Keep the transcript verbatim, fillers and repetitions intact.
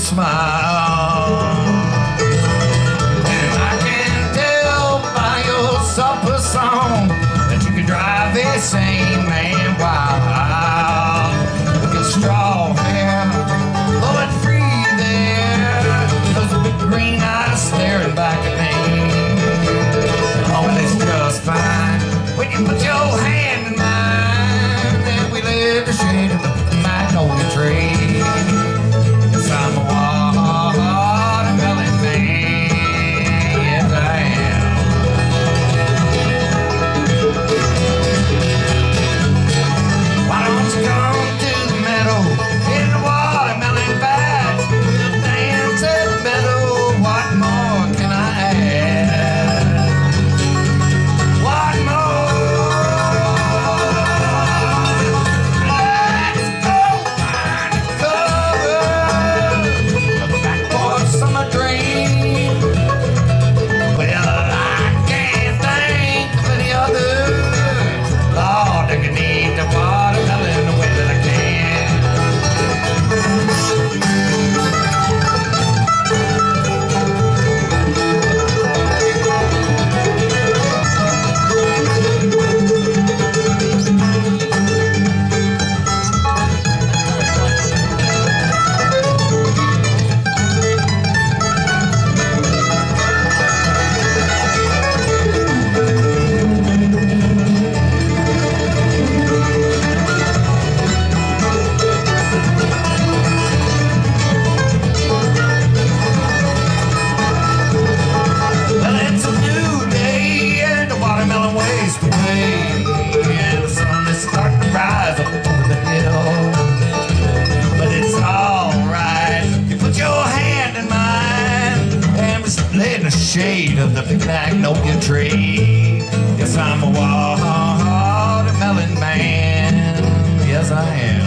smile. And I can tell by your supper song that you can drive this same man wild. Look at straw hair, blowing free there. Those big green eyes staring back at me. Oh, well, it's just fine when you put your hand in mine and we live the shade of the magnolia tree. Yes, I'm a watermelon man. Yes, I am. Why don't you come to the meadow in the watermelon patch? We'll dance at the meadow. What more can I add? What more? Let's go find a cover of a back porch summer dream. Well, I can't think of any other. Lord, I can eat the watermelon the way that I can. Well, it's a new day and the watermelon waste away, and the sun is starting to rise up over the hill. But it's alright, you put your hand in mine, and we lay in the shade of the big magnolia tree. Yes, I'm a watermelon man. Yes, I am.